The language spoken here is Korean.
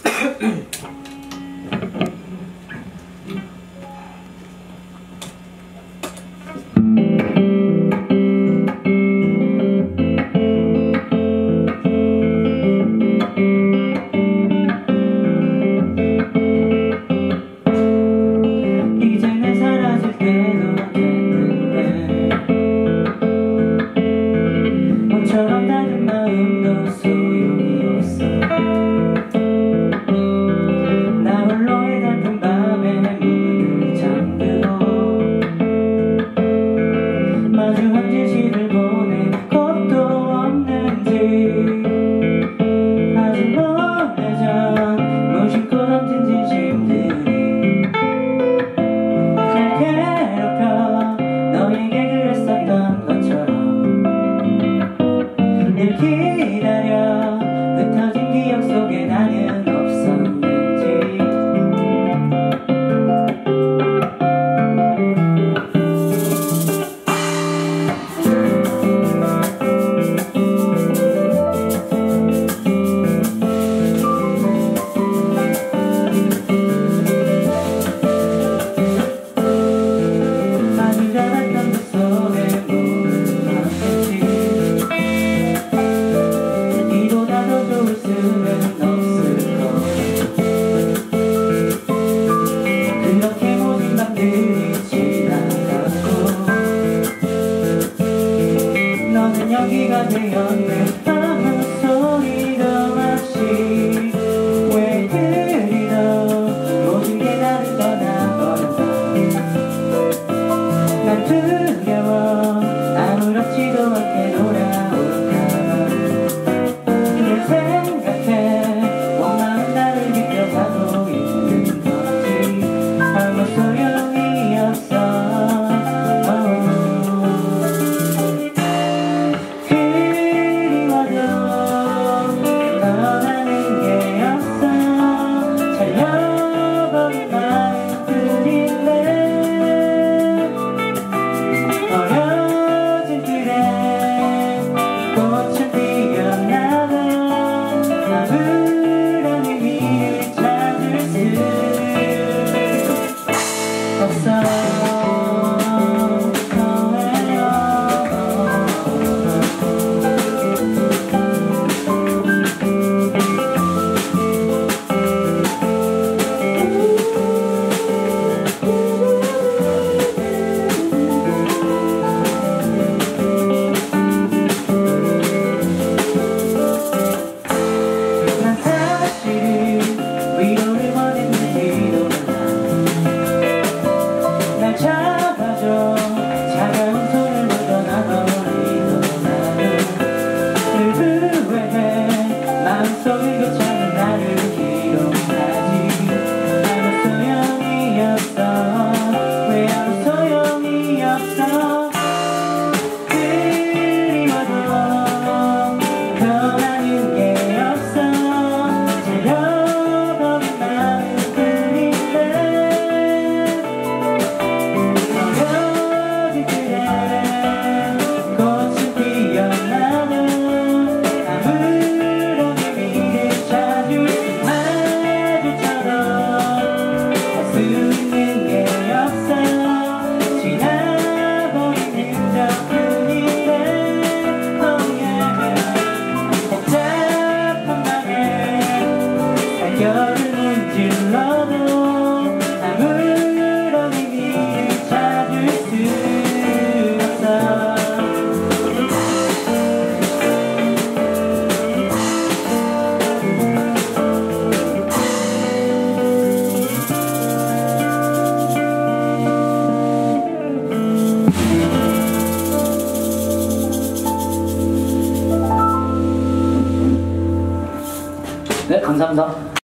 기다려 흩어진 기억 속에 나는 없었는지. 아주 작았던 그 속에 그렇게 모든 밤들이 지나갔고 너는 여기가 되었네. 아무 소리도 없이 왜 그리도 모든 게 나를 떠나버렸나. 난 두려워 아무렇지도 않게 돌아올까. 늘 생각해 온 마음 나를 비껴가고 있는 거지. 아무 소용이 없어. 그리워도 떠나는 게 없어. 잘려버린 마음뿐인데 버려진 길에 꽃은 피어나도 아무런 의미를 찾을 수 없어. 위로를 원했는지도 몰라. 날 잡아줘 차가운 손을 묻어나버리고 나는 늘 후회해. 마음속을 교차는 나를 기록하지. 아무 소용이 없어. 왜 아무 소용이 없어. 그리워도 변하는 게 없어. 별을 문질러도 아무런 의미를 찾을 수 없어. 네, 감사합니다.